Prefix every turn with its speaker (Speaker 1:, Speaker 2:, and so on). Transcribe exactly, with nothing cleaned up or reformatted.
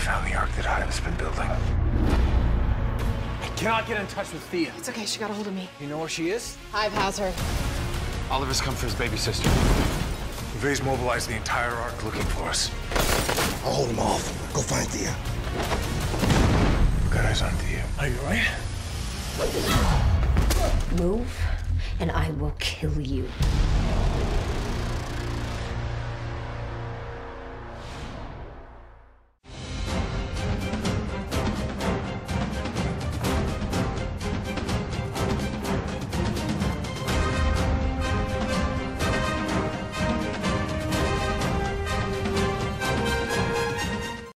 Speaker 1: found the ark that Hive's been building.
Speaker 2: I cannot get in touch with Thea.
Speaker 3: It's okay, she got a hold of me.
Speaker 2: You know where she is?
Speaker 3: Hive has her.
Speaker 2: Oliver's come for his baby sister.
Speaker 1: McVeigh's mobilized the entire ark looking for us.
Speaker 4: I'll hold him off. Go find Thea.
Speaker 1: Got eyes on Thea. Are you all right?
Speaker 5: Move, and I will kill you.